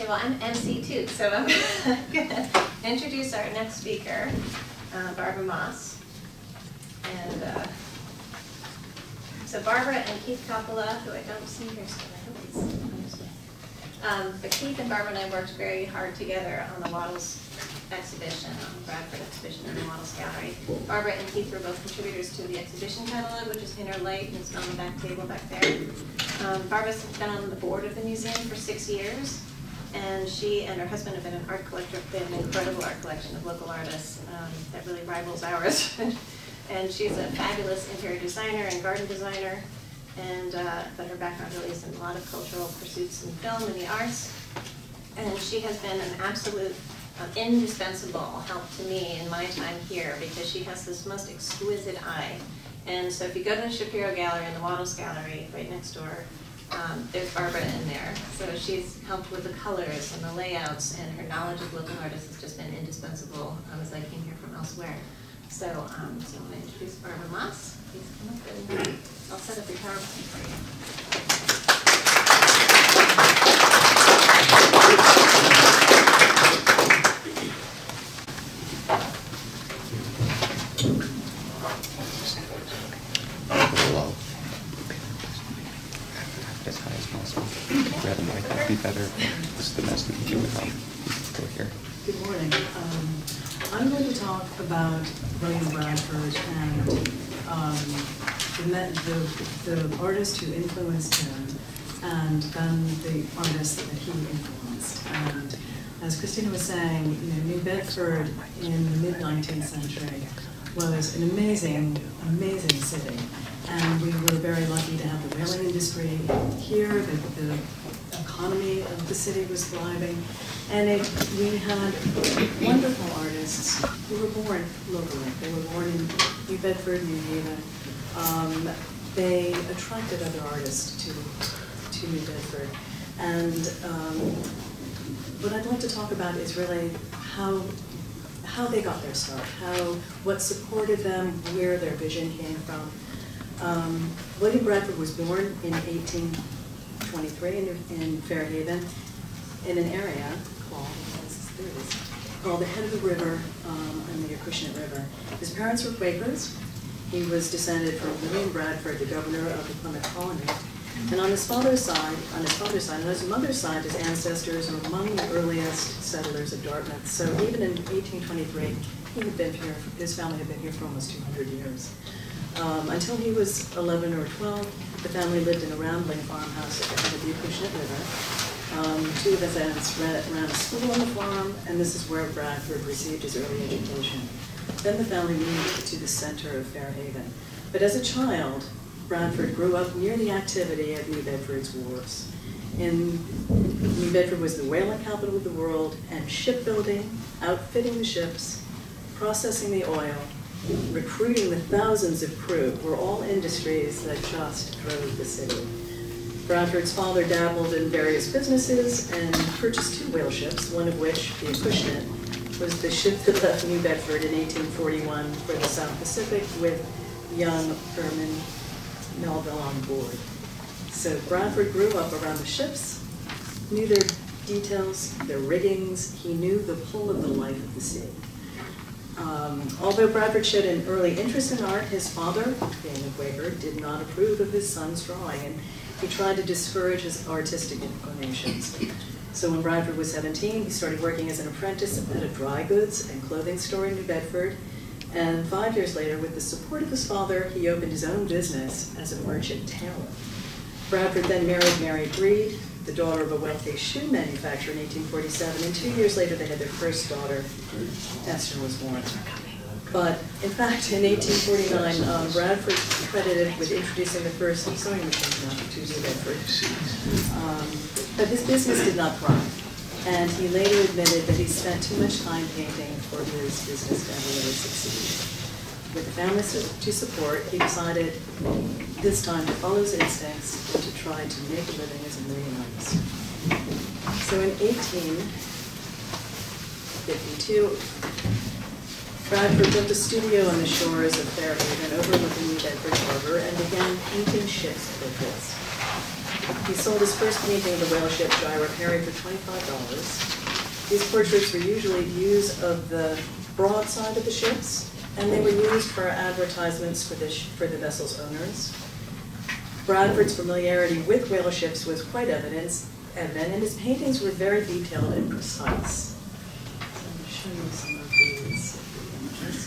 Okay, well, I'm MC too, so I'm going to introduce our next speaker, Barbara Moss. And so Barbara and Keith Coppola, who I don't see here still, I hope he's on his way. But Keith and Barbara and I worked very hard together on the Waddles exhibition, on the Bradford exhibition in the Waddles Gallery. Barbara and Keith were both contributors to the exhibition catalog, which is in our light, and it's on the back table back there. Barbara's been on the board of the museum for 6 years, and she and her husband have been an art collector. They have an incredible art collection of local artists that really rivals ours. And she's a fabulous interior designer and garden designer, and but her background really is in a lot of cultural pursuits in film and the arts. And she has been an absolute indispensable help to me in my time here, because she has this most exquisite eye. And so if you go to the Shapiro Gallery and the Waddles Gallery right next door, there's Barbara in there. So she's helped with the colors and the layouts, and her knowledge of local artists has just been indispensable as I came here from elsewhere. So, so I'm going to introduce Barbara Moss. Please come up and I'll set up your PowerPoint for you. As high as possible. Red and white would be better. This is the best we can do without. Go here. Good morning. I'm going to talk about William Bradford and the artist who influenced him, and then the artist that he influenced. And as Christina was saying, New Bedford in the mid-19th century was an amazing, amazing city. And we were very lucky to have the whaling industry here. The economy of the city was thriving. And we had wonderful artists who were born locally. They were born in New Bedford, New Haven. They attracted other artists to New Bedford. And what I'd like to talk about is really how they got their start, what supported them, where their vision came from. William Bradford was born in 1823 in Fairhaven, in an area called the head of the river on the Acushnet River. His parents were Quakers. He was descended from William Bradford, the governor of the Plymouth colony. And on his father's side, and on his mother's side, his ancestors were among the earliest settlers of Dartmouth. So even in 1823, he had been here, his family had been here for almost 200 years. Until he was 11 or 12, the family lived in a rambling farmhouse at the head of the Acushnet River. Two of his aunts ran a school on the farm, and this is where Bradford received his early education. Then the family moved to the center of Fairhaven. But as a child, Bradford grew up near the activity of New Bedford's wharves. New Bedford was the whaling capital of the world, and shipbuilding, outfitting the ships, processing the oil, recruiting the thousands of crew were all industries that just drove the city. Bradford's father dabbled in various businesses and purchased 2 whale ships, one of which, the Acushnet, was the ship that left New Bedford in 1841 for the South Pacific with young Herman Melville on board. So Bradford grew up around the ships, knew their details, their riggings. He knew the pull of the life of the sea. Although Bradford showed an early interest in art, his father, being a Quaker, did not approve of his son's drawing, and he tried to discourage his artistic inclinations. So when Bradford was 17, he started working as an apprentice at a dry goods and clothing store in New Bedford. And 5 years later, with the support of his father, he opened his own business as a merchant tailor. Bradford then married Mary Breed, the daughter of a wealthy shoe manufacturer, in 1847, and 2 years later they had their first daughter. Esther was born. But in fact, in 1849, Bradford credited with introducing the first sewing machine to New Bedford. But his business did not thrive. And he later admitted that he spent too much time painting for his business to ever really succeed. With the family to support, he decided this time to follow his instincts and to try to make a living as a marine artist. So in 1852, Bradford built a studio on the shores of Fairhaven overlooking New Bedford Harbor and began painting ships for this. He sold his first painting of the whale ship Gyro Perry for $25. These portraits were usually views of the broadside of the ships, and they were used for advertisements for the vessel's owners. Bradford's familiarity with whale ships was quite evident, and his paintings were very detailed and precise. So I'm going to show you some of these images.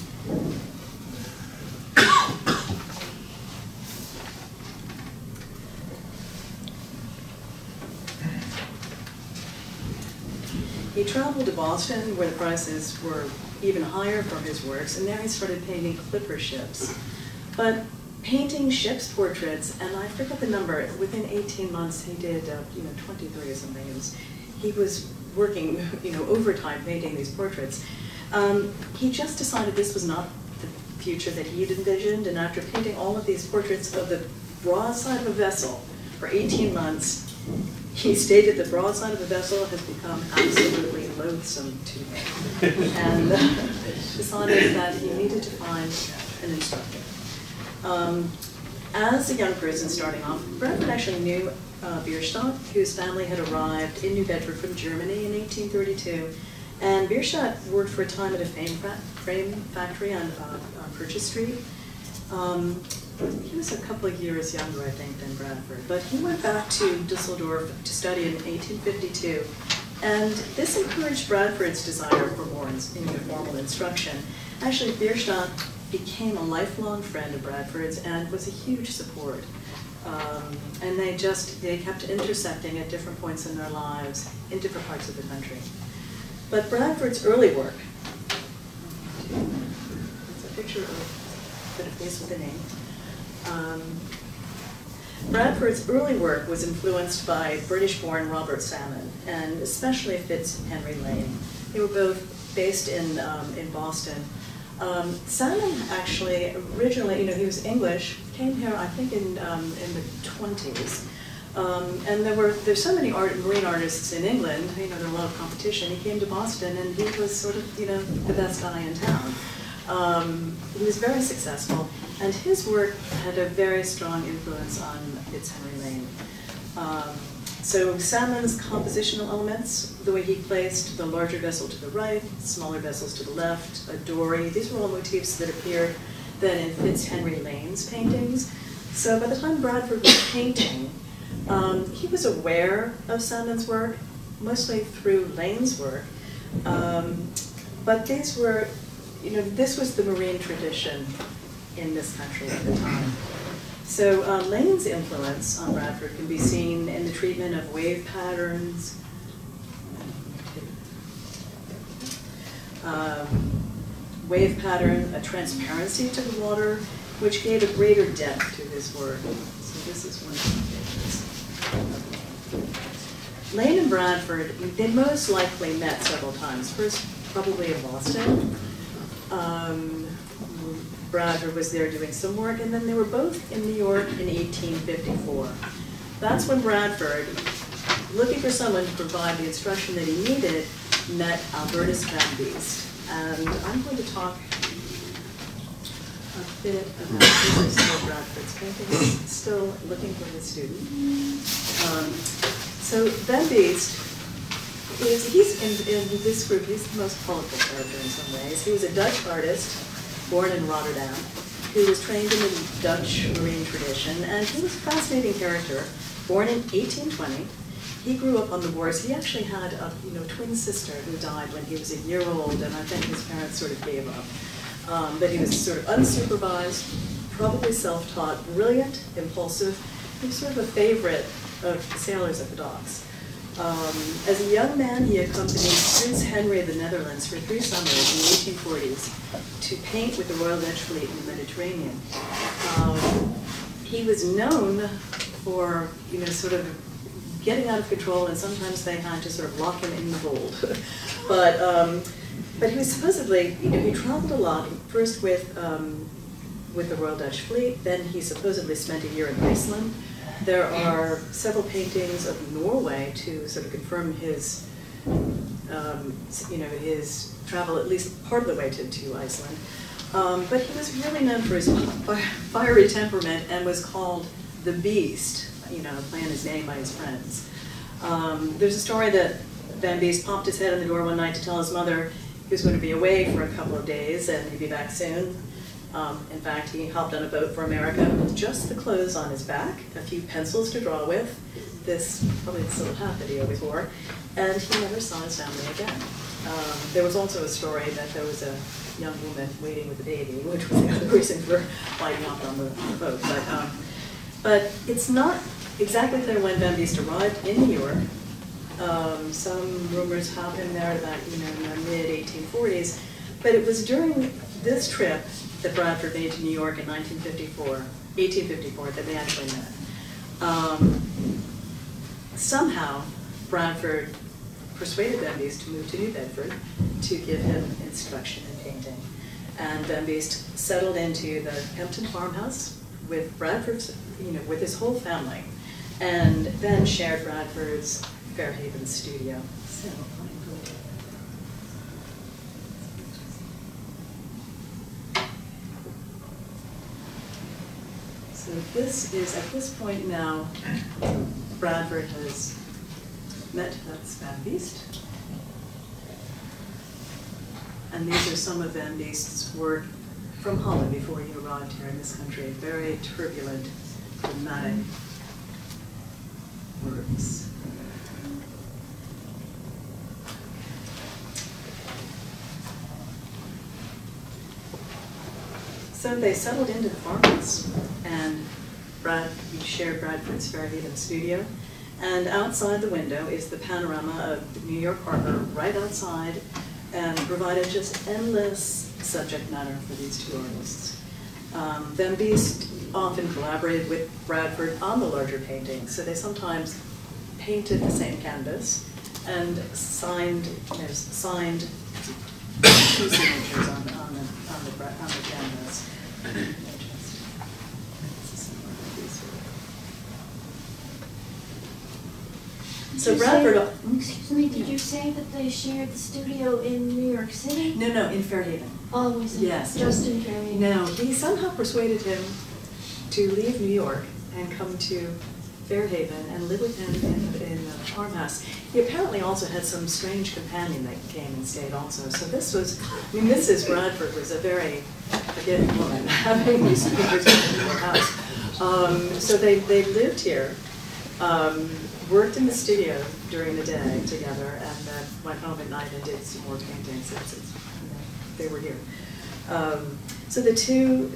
He traveled to Boston, where the prices were even higher for his works, and there he started painting clipper ships. But painting ships' portraits, and I forget the number, within 18 months he did 23 or something. He was working overtime painting these portraits. He just decided this was not the future that he had envisioned, and after painting all of these portraits of the broadside of a vessel for 18 months, he stated the broadside of the vessel has become absolutely loathsome to him, and decided that he needed to find an instructor. As a young person starting off, Bradford actually knew Bierstadt, whose family had arrived in New Bedford from Germany in 1832. And Bierstadt worked for a time at a frame factory on Purchase Street. He was a couple of years younger, I think, than Bradford. But he went back to Dusseldorf to study in 1852. And this encouraged Bradford's desire for more formal instruction. Actually, Bierstadt became a lifelong friend of Bradford's and was a huge support. And they kept intersecting at different points in their lives in different parts of the country. But Bradford's early work, it's a picture of a face with a name. Bradford's early work was influenced by British-born Robert Salmon, and especially Fitz and Henry Lane. They were both based in Boston. Salmon actually, originally, he was English, came here, I think, in the 20s. And there's so many marine artists in England, there are a lot of competition. He came to Boston, and he was sort of, the best guy in town. He was very successful, and his work had a very strong influence on Fitz Henry Lane. So Salmon's compositional elements, the way he placed the larger vessel to the right, smaller vessels to the left, a dory, these were all motifs that appeared then in Fitz Henry Lane's paintings. So by the time Bradford was painting, he was aware of Salmon's work, mostly through Lane's work, but these were, this was the marine tradition in this country at the time. So Lane's influence on Bradford can be seen in the treatment of wave patterns, a transparency to the water, which gave a greater depth to his work. So this is one of the pictures. Lane and Bradford, they most likely met several times. First, probably in Boston. Bradford was there doing some work, and then they were both in New York in 1854. That's when Bradford, looking for someone to provide the instruction that he needed, met Albert Van Beest. And I'm going to talk a bit about some of Bradford's paintings, still looking for his student. So Van Beest, he's in this group, he's the most colorful character in some ways. He was a Dutch artist, born in Rotterdam, who was trained in the Dutch marine tradition, and he was a fascinating character. Born in 1820, he grew up on the wharves. He actually had a twin sister who died when he was a year old, and I think his parents sort of gave up. But he was sort of unsupervised, probably self-taught, brilliant, impulsive. He was sort of a favorite of the sailors at the docks. As a young man, he accompanied Prince Henry of the Netherlands for 3 summers in the 1840s to paint with the Royal Dutch Fleet in the Mediterranean. He was known for, sort of getting out of control, and sometimes they had to sort of lock him in the hold. But he was supposedly, he traveled a lot, first with the Royal Dutch Fleet, then he supposedly spent a year in Iceland. There are several paintings of Norway to sort of confirm his, his travel at least part of the way to Iceland. But he was really known for his fiery temperament and was called the Beast. plan his name by his friends. There's a story that Van Beest popped his head in the door one night to tell his mother he was going to be away for a couple of days and he'd be back soon. In fact, he hopped on a boat for America with just the clothes on his back, a few pencils to draw with, probably this little hat that he always wore, and he never saw his family again. There was also a story that there was a young woman waiting with a baby, which was the other reason for why he hopped on the boat. But it's not exactly clear when Van Beest arrived in New York. Some rumors have him there about, in the mid-1840s, but it was during this trip that Bradford made to New York in 1854, that they actually met. Somehow, Bradford persuaded Van Beest to move to New Bedford to give him instruction in painting. And Van Beest settled into the Kempton farmhouse with Bradford's, with his whole family, and then shared Bradford's Fairhaven studio. So this is, at this point now, Bradford has met Van Beest. And these are some of Van Beest's work from Holland before he arrived here in this country. Very turbulent, dramatic works. So they settled into the farmhouse, and we shared Bradford's Fairhaven studio. And outside the window is the panorama of the New York Harbor right outside, and provided just endless subject matter for these two artists. Van Beest often collaborated with Bradford on the larger paintings, so they sometimes painted the same canvas and signed two signatures on the canvas. So Bradford. Excuse me, did you say that they shared the studio in New York City? No, in Fairhaven. Always in, yes, just in Fairhaven. No, he somehow persuaded him to leave New York and come to Fairhaven and live with him in the farmhouse. He apparently also had some strange companion that came and stayed also. So this was, Mrs. Bradford was a very forgiving woman, having these speakers in her house. So they lived here, worked in the studio during the day together, and then went home at night and did some more painting since they were here. So the two,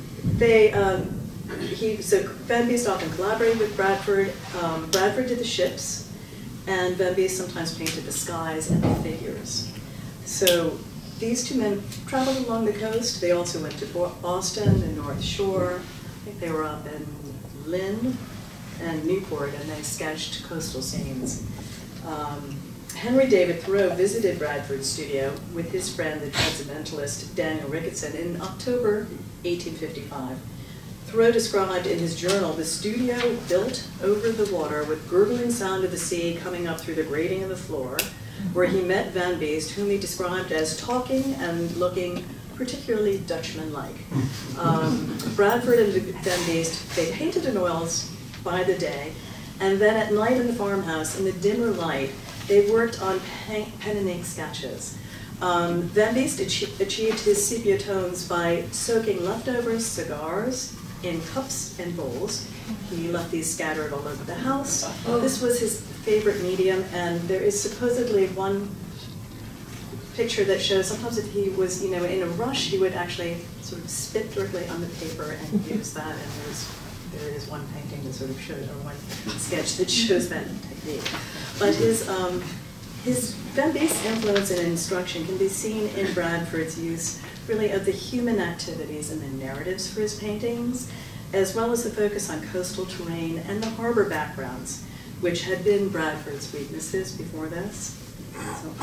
so Van Beest often collaborated with Bradford. Bradford did the ships, and Van Beest sometimes painted the skies and the figures. So these two men traveled along the coast. They also went to Boston, the North Shore. I think they were up in Lynn and Newport, and they sketched coastal scenes. Henry David Thoreau visited Bradford's studio with his friend, the transcendentalist Daniel Ricketson, in October 1855. Thoreau described in his journal the studio built over the water with gurgling sound of the sea coming up through the grating of the floor, where he met Van Beest, whom he described as talking and looking particularly Dutchman-like. Bradford and Van Beest, they painted in oils by the day, and then at night in the farmhouse, in the dimmer light, they worked on pen and ink sketches. Van Beest achieved his sepia tones by soaking leftover cigars in cups and bowls. He left these scattered all over the house. This was his favorite medium, and there is supposedly one picture that shows sometimes if he was, in a rush, he would actually sort of spit directly on the paper and use that, and there is one painting that sort of shows, or one sketch that shows that technique. But his Van Beest's influence and instruction can be seen in Bradford's use, really, of the human activities and the narratives for his paintings, as well as the focus on coastal terrain and the harbor backgrounds, which had been Bradford's weaknesses before this. So,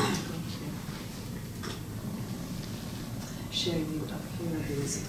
show you a few of these.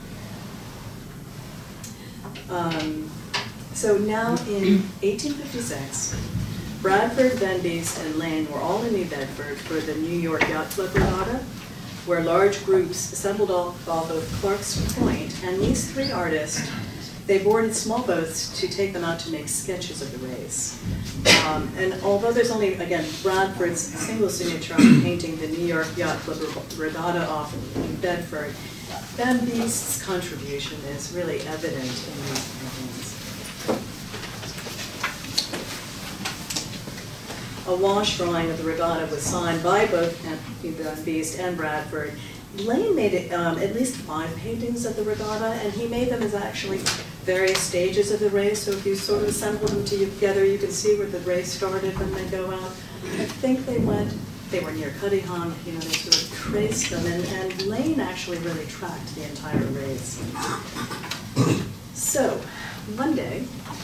So now in 1856, Bradford, Van Beest, and Lane were all in New Bedford for the New York Yacht Club Regatta, where large groups assembled off of Clark's Point, and these three artists They boarded small boats to take them out to make sketches of the race. And although there's only, again, Bradford's single signature on painting the New York Yacht Club Regatta off in Bedford, Van Beest's contribution is really evident in these paintings. A wash drawing of the regatta was signed by both Van Beest and Bradford. Lane made at least 5 paintings of the regatta, and he made them as actually various stages of the race. So if you sort of assemble them together, you can see where the race started when they go out. I think they were near Cuddyham, you know, they sort of traced them, and Lane actually really tracked the entire race. So, one day,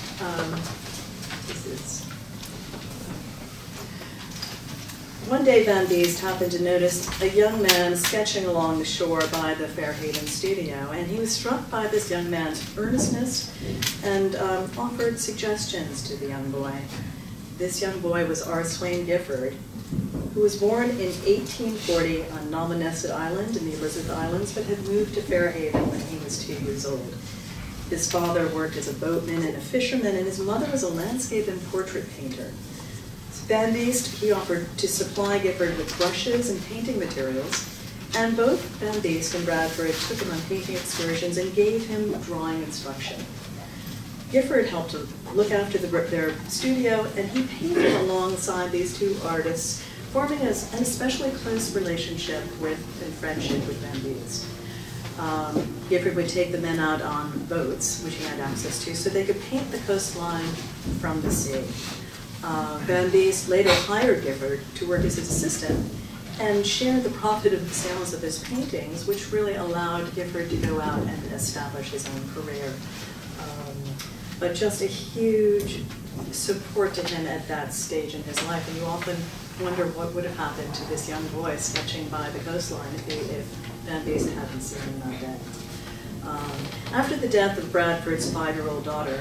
one day Van Beest happened to notice a young man sketching along the shore by the Fairhaven studio, and he was struck by this young man's earnestness and offered suggestions to the young boy. This young boy was Swain Gifford, who was born in 1840 on Novenesset Island in the Elizabeth Islands, but had moved to Fairhaven when he was 2 years old. His father worked as a boatman and a fisherman, and his mother was a landscape and portrait painter. Van Beest, he offered to supply Gifford with brushes and painting materials, and both Van Beest and Bradford took him on painting excursions and gave him drawing instruction. Gifford helped to look after their studio, and he painted alongside these two artists, forming an especially close relationship and friendship with Van Beest. Gifford would take the men out on boats, which he had access to, so they could paint the coastline from the sea. Van Beest later hired Gifford to work as his assistant and shared the profit of the sales of his paintings, which really allowed Gifford to go out and establish his own career. But just a huge support to him at that stage in his life, and you often wonder what would have happened to this young boy sketching by the coastline if Van Beest hadn't seen him that day. After the death of Bradford's 5-year-old daughter,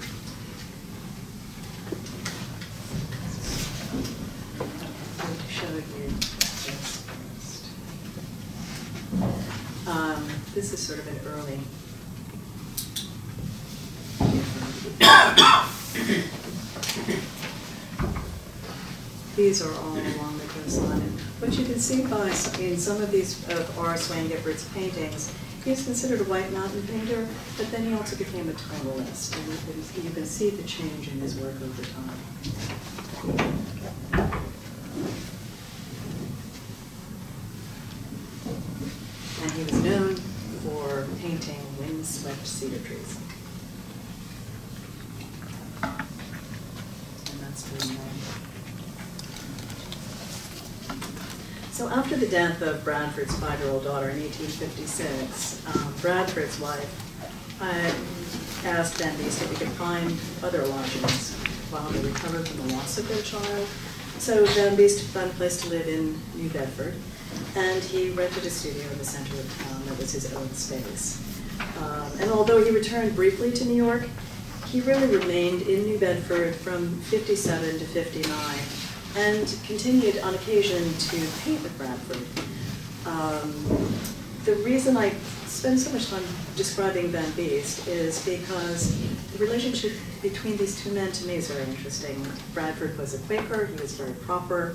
this is sort of an early. These are all along the coastline. What you can see in some of these of Swain Gifford's paintings, he's considered a white mountain painter, but then he also became a tonalist, and you can see the change in his work over time. And he was known for painting windswept cedar trees. And that's very nice. So after the death of Bradford's 5-year-old daughter in 1856, Bradford's wife asked Van Beest if he could find other lodgings while they recovered from the loss of their child. So Van Beest found a place to live in New Bedford, and he rented a studio in the center of town that was his own space. And although he returned briefly to New York, he really remained in New Bedford from 57 to 59 and continued on occasion to paint with Bradford. The reason I spend so much time describing Van Beest is because the relationship between these two men to me is very interesting. Bradford was a Quaker, he was very proper.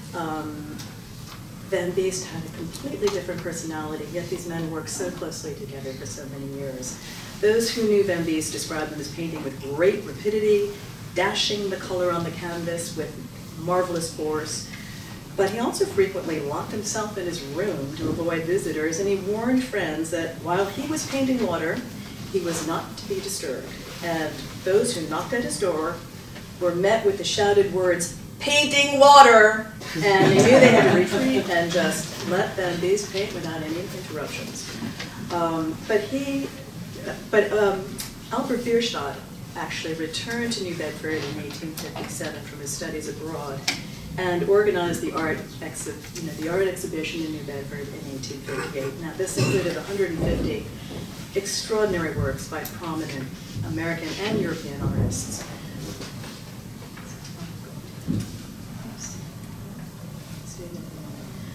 Van Beest had a completely different personality, yet these men worked so closely together for so many years. Those who knew Van Beest described him as painting with great rapidity, dashing the color on the canvas with marvelous force. But he also frequently locked himself in his room to avoid visitors, and he warned friends that while he was painting water, he was not to be disturbed. And those who knocked at his door were met with the shouted words, "Painting water!" And they knew they had to retreat and just let Van Beest paint without any interruptions. Albert Bierstadt actually returned to New Bedford in 1857 from his studies abroad and organized the art exhibition in New Bedford in 1858. Now, this included 150 extraordinary works by prominent American and European artists.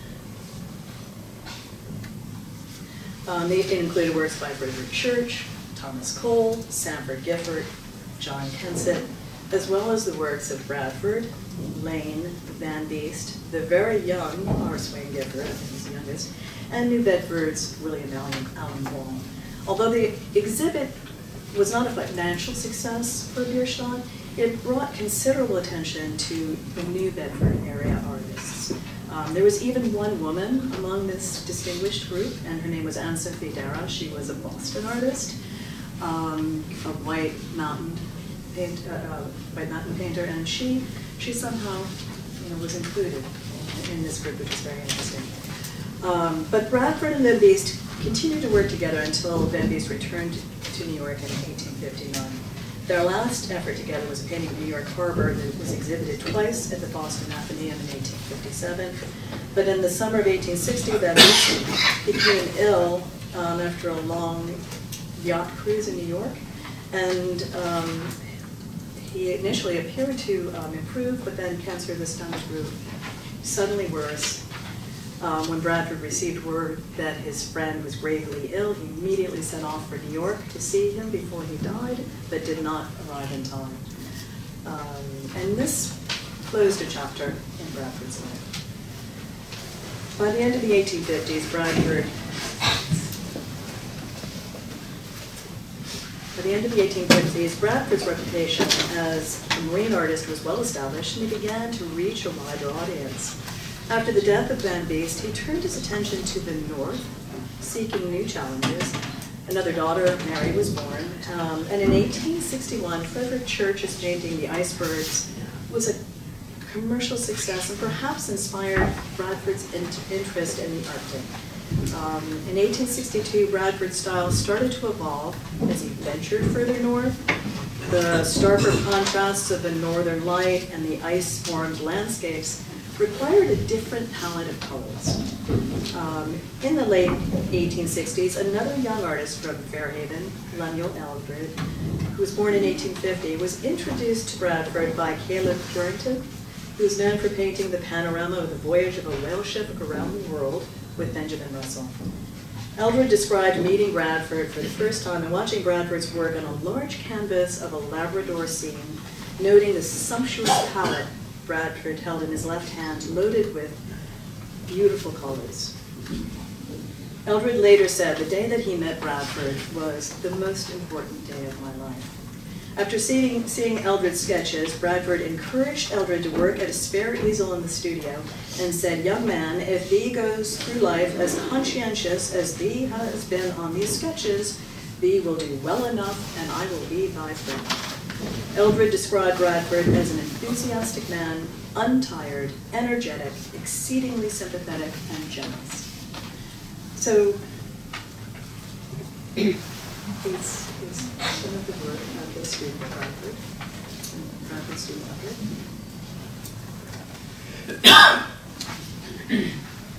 They included works by Frederick Church, Thomas Cole, Swain Gifford, John Kensett, as well as the works of Bradford, Lane, Van Beest, the very young Swain Gifford, I think he's the youngest, and New Bedford's William Allen Wall. Although the exhibit was not a financial success for Bierstadt, it brought considerable attention to the New Bedford area artists. There was even one woman among this distinguished group, and her name was Anne-Sophie Dara. She was a Boston artist, a white mountain painter, and she somehow was included in this group, which is very interesting. But Bradford and Van Beest continued to work together until Van Beest returned to New York in 1859. Their last effort together was a painting of New York Harbor that was exhibited twice at the Boston Athenaeum in 1857. But in the summer of 1860, Van Beest became ill after a long yacht cruise in New York. And he initially appeared to improve, but then cancer of the stomach grew suddenly worse. When Bradford received word that his friend was gravely ill, he immediately set off for New York to see him before he died, but did not arrive in time. And this closed a chapter in Bradford's life. By the end of the 1850s, Bradford's reputation as a marine artist was well established, and he began to reach a wider audience. After the death of Van Beest, he turned his attention to the north, seeking new challenges. Another daughter, Mary, was born, and in 1861, Frederick Church's painting, The Icebergs, was a commercial success and perhaps inspired Bradford's interest in the Arctic. In 1862, Bradford's style started to evolve as he ventured further north. The starker contrasts of the northern light and the ice-formed landscapes required a different palette of colors. In the late 1860s, another young artist from Fairhaven, Lemuel Eldred, who was born in 1850, was introduced to Bradford by Caleb Purington, who is known for painting the panorama of the voyage of a whale ship around the world with Benjamin Russell. Eldred described meeting Bradford for the first time and watching Bradford's work on a large canvas of a Labrador scene, noting the sumptuous palette Bradford held in his left hand, loaded with beautiful colors. Eldred later said the day that he met Bradford was the most important day of my life. After seeing Eldred's sketches, Bradford encouraged Eldred to work at a spare easel in the studio and said, "Young man, if thee goes through life as conscientious as thee has been on these sketches, thee will do well enough, and I will be thy friend." Eldred described Bradford as an enthusiastic man, untired, energetic, exceedingly sympathetic, and generous. So, it's some of the work of the student of Bradford, Bradford student Eldred.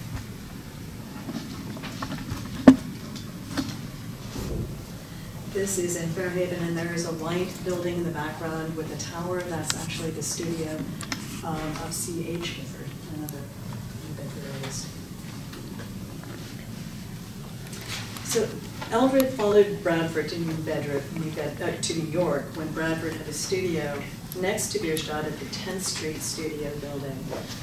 This is in Fairhaven, and there is a white building in the background with a tower. That's actually the studio of C.H. Gifford, another New Bedford artist. So Eldred followed Bradford to New York when Bradford had a studio next to Bierstadt at the 10th Street Studio Building.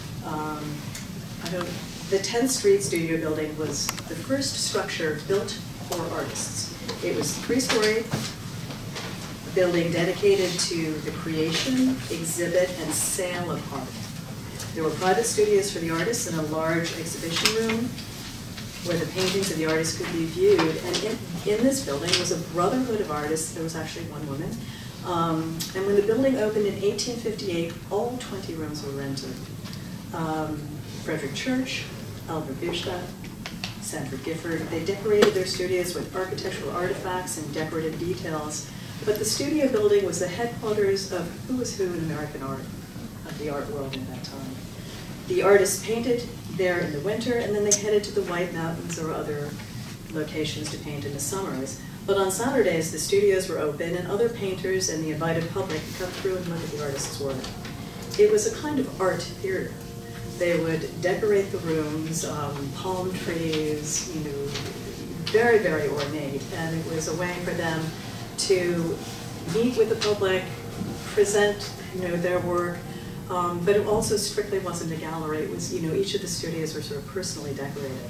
The 10th Street Studio Building was the first structure built for artists. It was a 3-story building dedicated to the creation, exhibit, and sale of art. There were private studios for the artists and a large exhibition room where the paintings of the artists could be viewed. And in this building was a brotherhood of artists. There was actually one woman. And when the building opened in 1858, all 20 rooms were rented. Frederick Church, Albert Van Beest, Swain Gifford, they decorated their studios with architectural artifacts and decorative details, but the studio building was the headquarters of who was who in American art, of the art world at that time. The artists painted there in the winter, and then they headed to the White Mountains or other locations to paint in the summers. But on Saturdays, the studios were open, and other painters and the invited public could come through and look at the artists' work. It was a kind of art theater. They would decorate the rooms, palm trees, very, very ornate, and it was a way for them to meet with the public, present, their work, but it also strictly wasn't a gallery. It was, each of the studios were sort of personally decorated.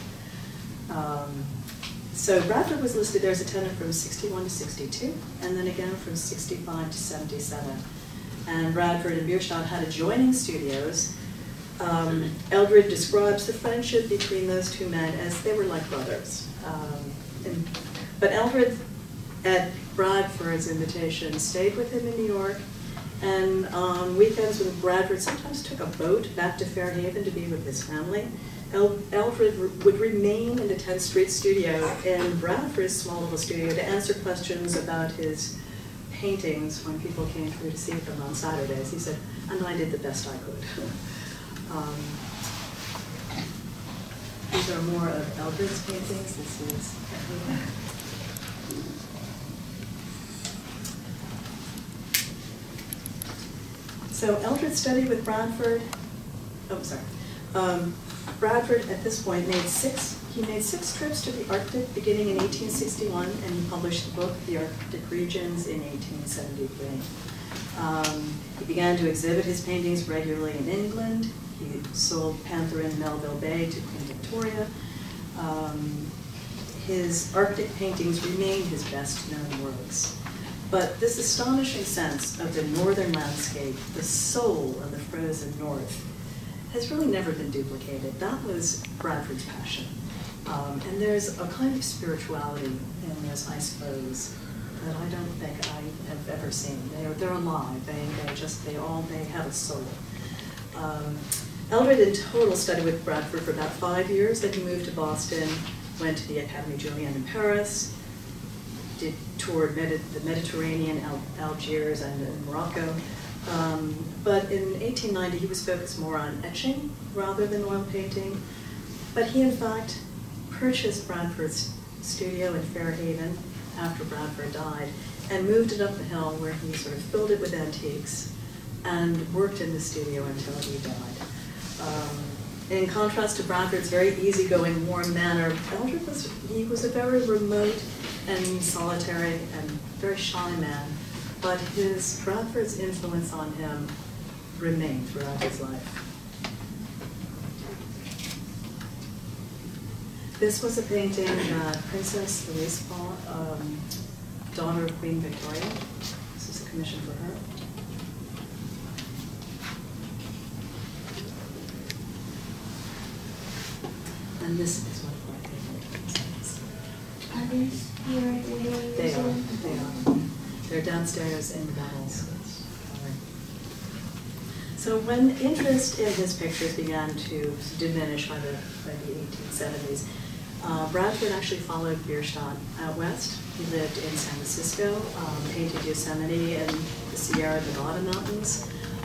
So Bradford was listed there as a tenant from 61 to 62, and then again from 65 to 77. And Bradford and Bierstadt had adjoining studios. Eldred describes the friendship between those two men as they were like brothers. But Eldred, at Bradford's invitation, stayed with him in New York, and on weekends when Bradford sometimes took a boat back to Fairhaven to be with his family, Eldred would remain in the 10th Street studio in Bradford's small little studio to answer questions about his paintings when people came through to see them on Saturdays. He said, and I did the best I could. These are more of Eldred's paintings. This is so Eldred studied with Bradford. Oh, sorry. Bradford at this point made six trips to the Arctic beginning in 1861, and he published the book, The Arctic Regions, in 1873. He began to exhibit his paintings regularly in England. He sold Panther in Melville Bay to Queen Victoria. His Arctic paintings remain his best-known works. But this astonishing sense of the northern landscape, the soul of the frozen north, has really never been duplicated. That was Bradford's passion. And there's a kind of spirituality in those ice flows that I don't think I have ever seen. They're alive. They have a soul. Eldred in total studied with Bradford for about 5 years. Then he moved to Boston, went to the Académie Julienne in Paris, toured the Mediterranean, Algiers, and Morocco. But in 1890, he was focused more on etching rather than oil painting. But he, in fact, purchased Bradford's studio in Fairhaven after Bradford died and moved it up the hill, where he sort of filled it with antiques and worked in the studio until he died. In contrast to Bradford's very easygoing, warm manner, Eldred was a very remote and solitary and very shy man, but Bradford's influence on him remained throughout his life. This was a painting that Princess Louise bought, daughter of Queen Victoria. This is a commission for her. And this is one of my favorite paintings. Are these here at the Wheeling Museum? They are. They're downstairs in the battles. So when interest in his pictures began to diminish by the 1870s, Bradford actually followed Bierstadt out west. He lived in San Francisco, painted Yosemite and the Sierra Nevada mountains.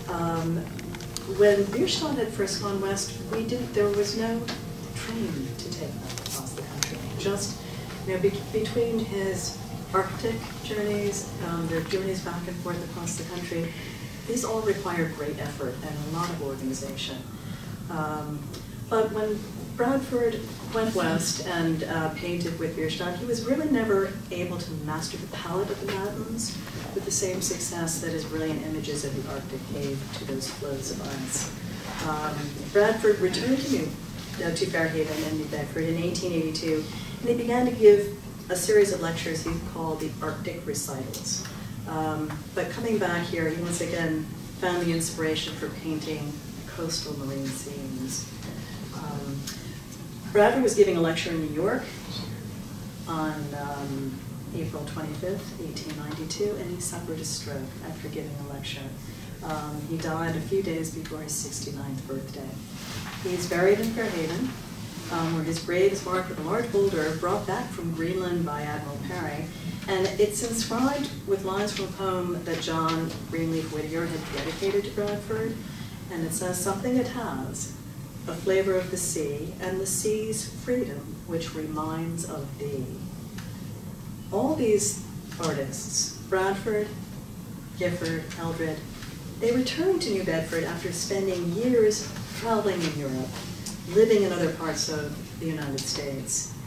When Bierstadt had first gone west, there was no train to take across the country. Just between his Arctic journeys, their journeys back and forth across the country, these all required great effort and a lot of organization. But when Bradford went west and painted with Bierstadt, he was really never able to master the palette of the mountains with the same success that his brilliant images of the Arctic gave to those flows of ice. Bradford returned to Fairhaven and New Bedford in 1882, and he began to give a series of lectures he called the Arctic Recitals. But coming back here, he once again found the inspiration for painting coastal marine scenes. Bradford was giving a lecture in New York on April 25th, 1892, and he suffered a stroke after giving a lecture. He died a few days before his 69th birthday. He's buried in Fairhaven, where his grave is marked with a large boulder brought back from Greenland by Admiral Perry. And it's inscribed with lines from a poem that John Greenleaf Whittier had dedicated to Bradford. And it says, "Something it has, a flavor of the sea, and the sea's freedom, which reminds of thee." All these artists, Bradford, Gifford, Eldred, they returned to New Bedford after spending years traveling in Europe, living in other parts of the United States.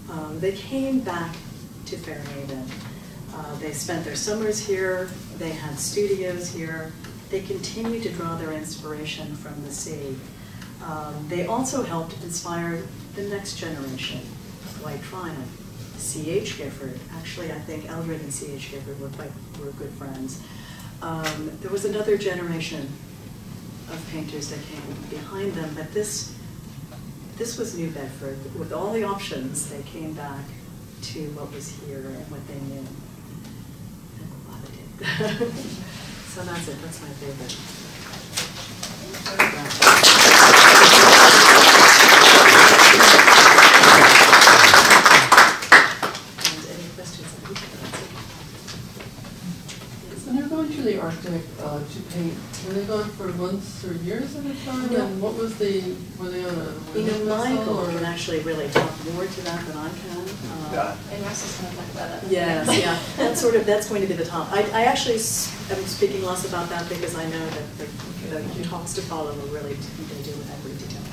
They came back to Fairhaven. They spent their summers here. They had studios here. They continued to draw their inspiration from the sea. They also helped inspire the next generation, like Trinan, C.H. Gifford. Actually, I think Eldred and C.H. Gifford were good friends. There was another generation of painters that came behind them, but this was New Bedford. With all the options, they came back to what was here and what they knew. And loved it. So that's it. That's my favorite. And any questions? When you're going to the Arctic to paint, were they gone for months or years at a time? No. And what was the, were they on a Michael or? can actually really talk more to that than I can. And Russ is going to talk about it. Yes, yeah, that's going to be the top. I actually am speaking less about that because I know that the talks to follow will really they deal with every detail.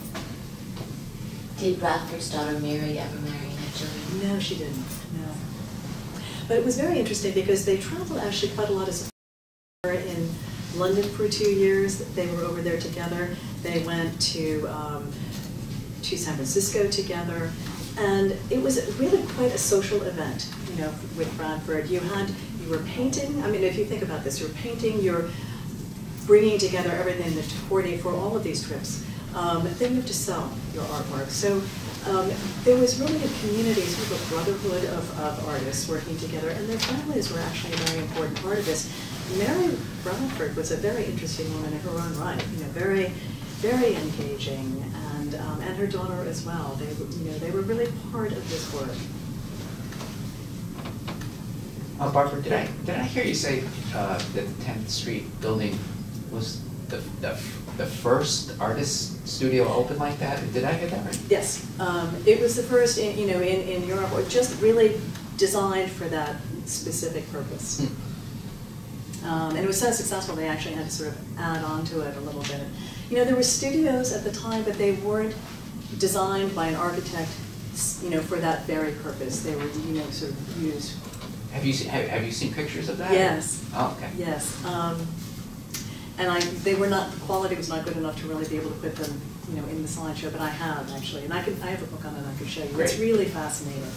Did Bradford's daughter Mary ever marry and have children? No, she didn't, no. But it was very interesting because they traveled actually quite a lot as in London for 2 years. They were over there together. They went to San Francisco together. And it was really quite a social event, you know, with Bradford. You were painting. I mean, if you think about this, you're painting, you're bringing together everything to coordinate for all of these trips. Then you have to sell your artwork. So there was really a community, sort of a brotherhood of artists working together, and their families were actually a very important part of this. Mary Bradford was a very interesting woman in her own right, you know, very, very engaging. And her daughter as well. They were really part of this work. Barbara, did I hear you say that the 10th Street building was the first artist studio open like that? Did I hear that right? Yes, it was the first in Europe, or just really designed for that specific purpose. And it was so successful they actually had to sort of add on to it a little bit. You know, there were studios at the time, but they weren't designed by an architect, you know, for that very purpose. They were, you know, sort of used. Have you seen pictures of that? Yes. Oh, okay. Yes. And they were not. The quality was not good enough to really be able to put them, you know, in the slideshow. But I have actually, and I have a book on it I could show you. Great. It's really fascinating.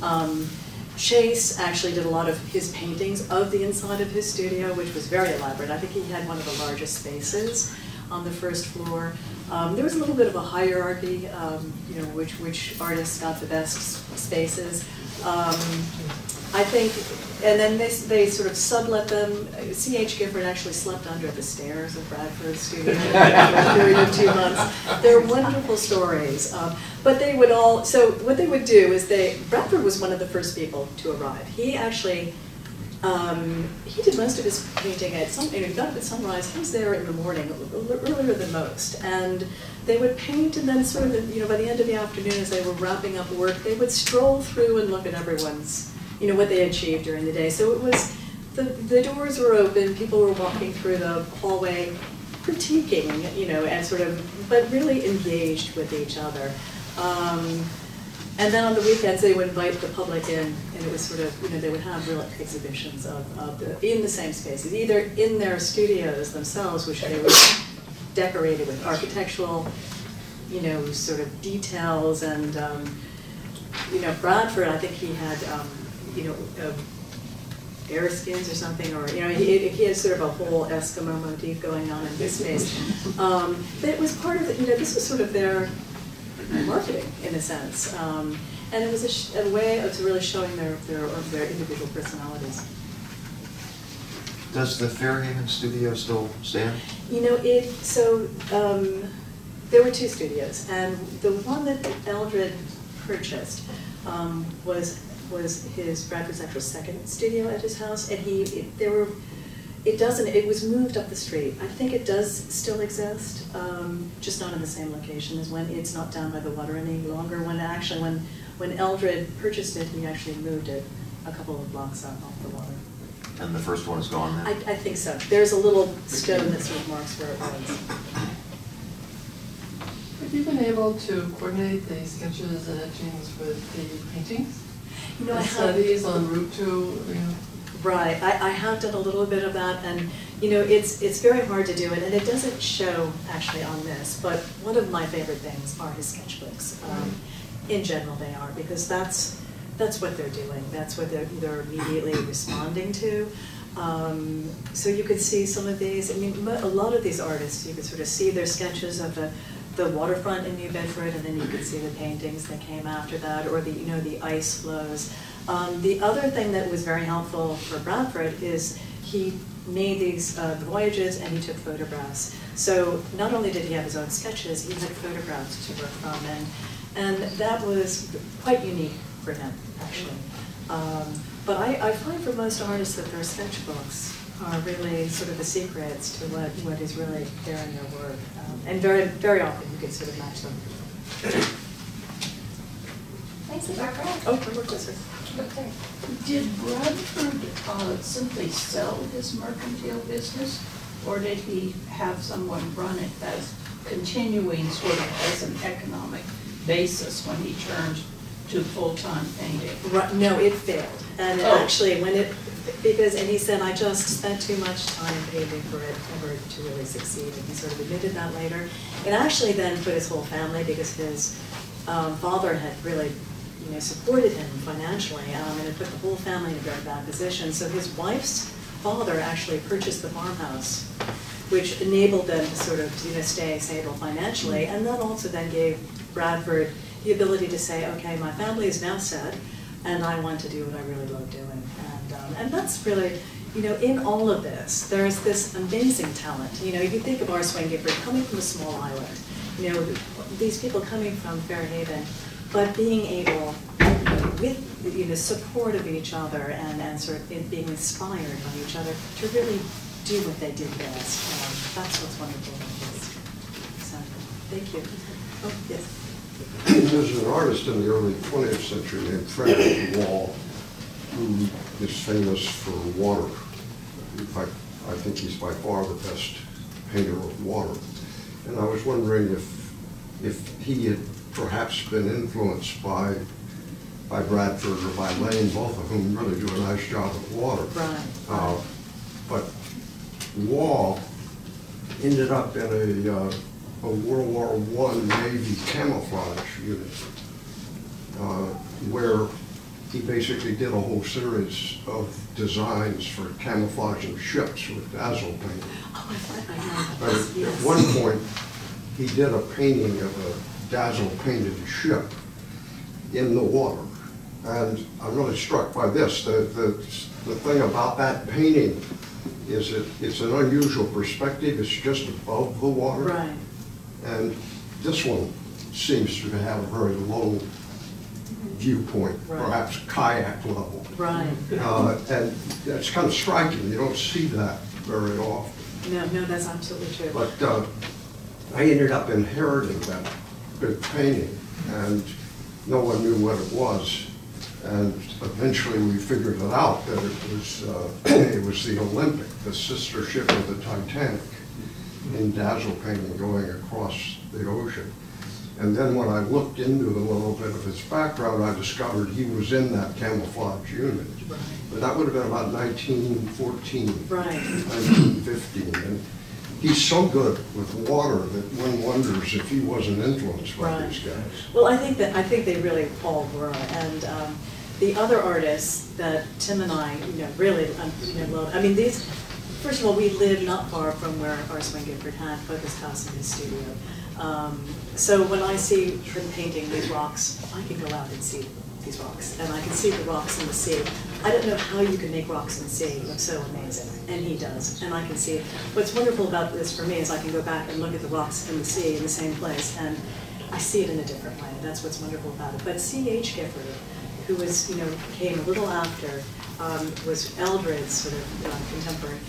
Chase actually did a lot of his paintings of the inside of his studio, which was very elaborate. I think he had one of the largest spaces on the first floor. There was a little bit of a hierarchy, you know, which artists got the best spaces. I think, and then they sort of sublet them. C.H. Gifford actually slept under the stairs of Bradford's studio for a period of 2 months. They're wonderful stories. But they would all, so what they would do is Bradford was one of the first people to arrive. He actually, he did most of his painting at sunrise. He was there in the morning, earlier than most. And they would paint, and then sort of, you know, by the end of the afternoon, as they were wrapping up work, they would stroll through and look at everyone's, you know, what they achieved during the day. So it was, the doors were open, people were walking through the hallway, critiquing, you know, and sort of, but really engaged with each other. And then on the weekends, they would invite the public in, and it was sort of, you know, they would have real exhibitions in the same spaces, either in their studios themselves, which they were decorated with architectural, you know, sort of details, and, you know, Bradford, I think he had, you know, bear skins or something, or, you know, he had sort of a whole Eskimo motif going on in his space. But it was part of it, you know, this was sort of their marketing, in a sense. And it was a way of really showing their individual personalities. Does the Fairhaven studio still stand? You know, there were 2 studios, and the one that Eldred purchased was his Bradford's actual second studio at his house, and it was moved up the street. I think it does still exist, just not in the same location as when it's not down by the water any longer. When Eldred purchased it, he actually moved it a couple of blocks out off the water. And the first one is gone now? I think so. There's a little stone that sort of marks where it was. Have you been able to coordinate the sketches and etchings with the paintings? You know, The I have. studies en route to, you know? Right, I have done a little bit of that, and you know, it's very hard to do it, and it doesn't show actually on this, but one of my favorite things are his sketchbooks. In general they are, because that's what they're doing, that's what they're immediately responding to. So you could see some of these, I mean, a lot of these artists, you could sort of see their sketches of the waterfront in New Bedford, and then you could see the paintings that came after that, or the, you know, the ice flows. The other thing that was very helpful for Bradford is he made these voyages and he took photographs. So not only did he have his own sketches, he had photographs to work from, and that was quite unique for him, actually. But I find for most artists that their sketchbooks are really sort of the secrets to what is really there in their work. And very, very often you can sort of match them. Thanks, Barbara. Oh, my work was Okay. Did Bradford simply sell his mercantile business, or did he have someone run it as continuing sort of as an economic basis when he turned to full-time painting? Right, no, it failed. And actually, and he said, I just spent too much time painting for it ever to really succeed, and he sort of admitted that later. And actually then put his whole family, because his father had really, you know, supported him financially, and it put the whole family in a very bad position. So his wife's father actually purchased the farmhouse, which enabled them to sort of, you know, stay stable financially, and that also then gave Bradford the ability to say, okay, my family is now set, and I want to do what I really love doing. And that's really, you know, in all of this, there's this amazing talent. You know, you think of our Swain Gifford coming from a small island, you know, these people coming from Fairhaven, but being able, with, you know, support of each other and sort of being inspired by each other to really do what they did best. That's what's wonderful about this. So, thank you. Oh, yes. There's an artist in the early 20th century named Frederick Wall, who is famous for water. In fact, I think he's by far the best painter of water. And I was wondering if he had perhaps been influenced by Bradford or by Lane, both of whom really do a nice job of water. Right. But Wall ended up in a World War I Navy camouflage unit, where he basically did a whole series of designs for camouflaging ships with dazzle painting. Oh, I But at one point, he did a painting of a dazzle painted ship in the water. And I'm really struck by this. The thing about that painting is it's an unusual perspective. It's just above the water. Right. And this one seems to have a very low viewpoint, Right. perhaps kayak level. Right. And it's kind of striking. You don't see that very often. No, that's absolutely true. But I ended up inheriting that big painting, and no one knew what it was. And eventually we figured it out, that it was the Olympic, the sister ship of the Titanic, in dazzle painting going across the ocean. And then when I looked into a little bit of his background, I discovered he was in that camouflage unit. Right. But that would have been about 1914, Right. 1915. And he's so good with water that one wonders if he wasn't influenced by Right. these guys. Well, I think they really all were. And the other artists that Tim and I, you know, really, love. I mean, these. First of all, we live not far from where our Swain Gifford had focused house in his studio. So when I see him painting these rocks, I can go out and see these rocks, and I can see the rocks in the sea. I don't know how you can make rocks in the sea look so amazing, and he does, and I can see it. What's wonderful about this for me is I can go back and look at the rocks in the sea in the same place, and I see it in a different way. That's what's wonderful about it. But C.H. Gifford, who was, you know, came a little after, was Eldred's sort of contemporary.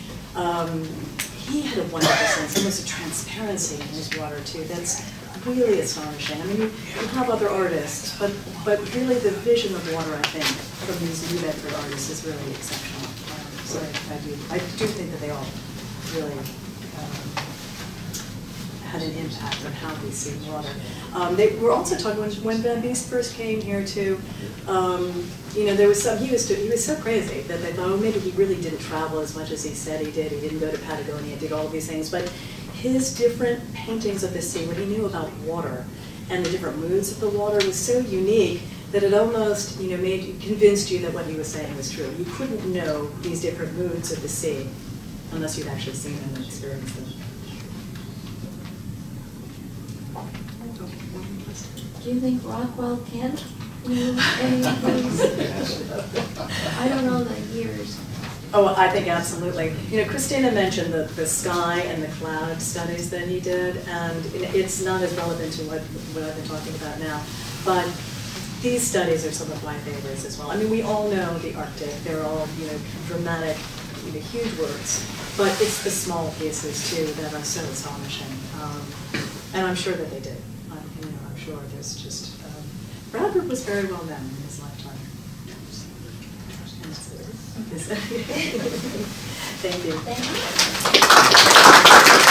He had a wonderful sense, almost a transparency in his water too. That's really astonishing. I mean, you have other artists, but really the vision of water, I think, from these New Bedford artists is really exceptional. So I do think that they all really had an impact on how we see water. They were also talking when Van Beest first came here too. You know, there was some. He was so crazy that they thought, oh, maybe he really didn't travel as much as he said he did. He didn't go to Patagonia, did all of these things, but his different paintings of the sea, what he knew about water and the different moods of the water was so unique that it almost, you know, convinced you that what he was saying was true. You couldn't know these different moods of the sea unless you'd actually seen them and experienced them. Do you think Rockwell Kent knew any of those? I don't know the years. Oh, I think absolutely. You know, Christina mentioned the sky and the cloud studies that he did, and it's not as relevant to what I've been talking about now, but these studies are some of my favorites as well. I mean, we all know the Arctic. They're all, you know, dramatic, you know, huge works, but it's the small pieces, too, that are so astonishing. And I'm sure that they did. You know, I'm sure there's just... Bradford was very well known in his lifetime. Thank you. Thank you.